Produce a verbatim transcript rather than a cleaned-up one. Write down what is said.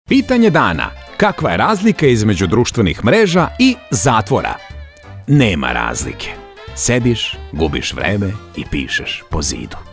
Pitanje dana. Kakva je razlika između društvenih mreža i zatvora? Nema razlike. Sediš, gubiš vreme i pišeš po zidu.